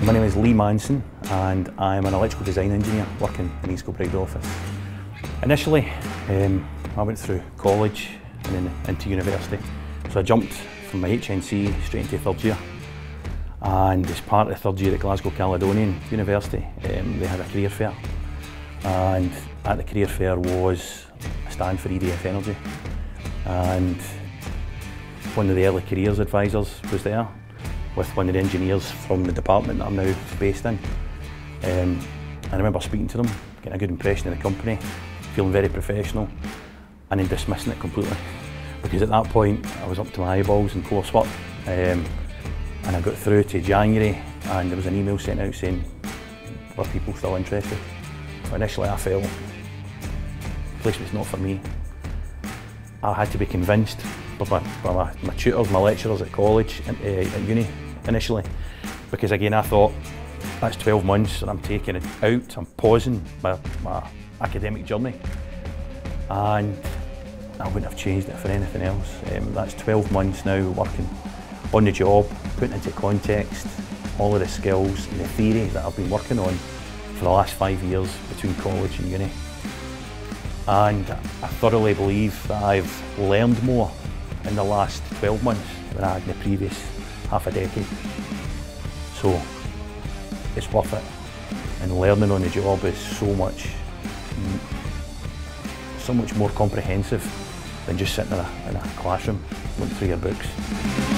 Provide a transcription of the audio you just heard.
My name is Lee Manson and I'm an electrical design engineer working in East Kilbride office. Initially, I went through college and then into university. So I jumped from my HNC straight into third year. And as part of the third year at Glasgow Caledonian University, they had a career fair. And at the career fair was a stand for EDF Energy. And one of the early careers advisors was there with one of the engineers from the department that I'm now based in. I remember speaking to them, getting a good impression of the company, feeling very professional, and then dismissing it completely. Because at that point, I was up to my eyeballs in coursework, and I got through to January, and there was an email sent out saying, were people still interested? So initially I felt, placement's not for me. I had to be convinced by my tutors, my lecturers at college and at uni initially, because again I thought that's 12 months and I'm taking it out, I'm pausing my academic journey, and I wouldn't have changed it for anything else. That's 12 months now working on the job, putting into context all of the skills and the theory that I've been working on for the last 5 years between college and uni. And I thoroughly believe that I've learned more in the last 12 months than I had in the previous half a decade. So it's worth it. And learning on the job is so much more comprehensive than just sitting in a classroom going through your books.